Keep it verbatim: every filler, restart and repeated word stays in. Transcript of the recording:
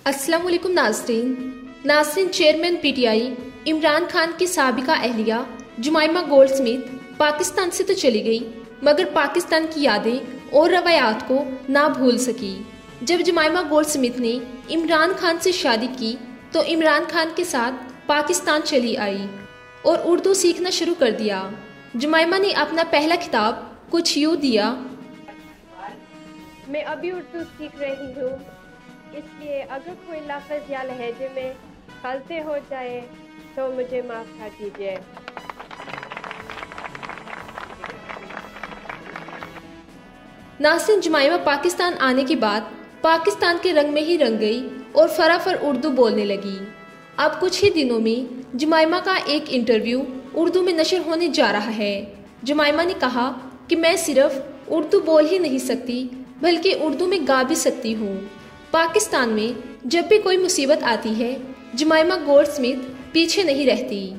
अस्सलाम वालेकुम नाज़रीन नाज़रीन चेयरमैन पीटीआई इमरान खान की साबिका अहलिया जुमाइमा गोल्डस्मिथ पाकिस्तान से तो चली गई, मगर पाकिस्तान की यादें और रवायात को ना भूल सकी। जब जुमाइमा गोल्डस्मिथ ने इमरान खान से शादी की तो इमरान खान के साथ पाकिस्तान चली आई और उर्दू सीखना शुरू कर दिया। जुमाइमा ने अपना पहला खिताब कुछ यूँ दिया। मैं अभी उर्दू सीख रही हूँ, इसलिए अगर कोई लफ्ज़ या लहजे में गलती हो जाए तो मुझे माफ़ कर दीजिए। नाज़रीन जुमाइमा पाकिस्तान आने के बाद पाकिस्तान के रंग में ही रंग गई और फराफर उर्दू बोलने लगी। अब कुछ ही दिनों में जुमाइमा का एक इंटरव्यू उर्दू में नशर होने जा रहा है। जुमाइमा ने कहा कि मैं सिर्फ उर्दू बोल ही नहीं सकती बल्कि उर्दू में गा भी सकती हूँ। पाकिस्तान में जब भी कोई मुसीबत आती है जुमाइमा गोल्डस्मिथ पीछे नहीं रहती।